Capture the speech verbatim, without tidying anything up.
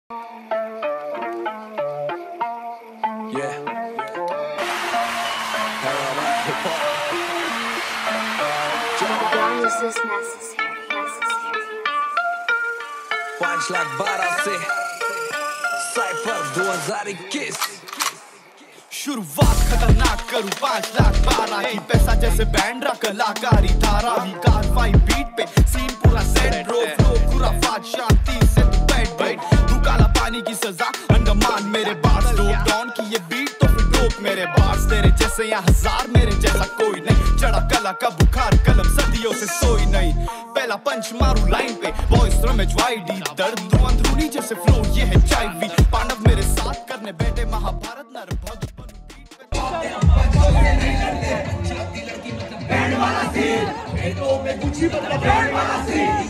Yeah. Long is this necessary? Necessary. पांच लाख बारह से साइफर दो हजार इक्कीस। शुरुआत खतरनाक करूं पांच लाख बारह की, पैसा जैसे बैंड रहा कलाकारी धारा ही, कार्रवाई बीट पे सीन पूरा सेट, रो फ्लो पूरा फाट, शांति से तू बैठ बैठ, तू काला पानी की सजा अंडमान मेरे बार्स, डोप डाउन की ये बीट तो फिर डोप मेरे बार्स, तेरे जैसे यहाँ हजार मेरे जैसा कोई नहीं, चढ़ा कला का बुखार कलम सदियों से सोई नहीं, पहला पंच मारू लाइन पे वॉइस रमेश वाइडी, दर्द दो अंदरूनी जैसे फ्लो ये है चाइवी, पांडव मेरे साथ करने बैठे महाभारत नरभग बैंड वाला सीन, में गुच्छी मतलब बैंड वाला सीन।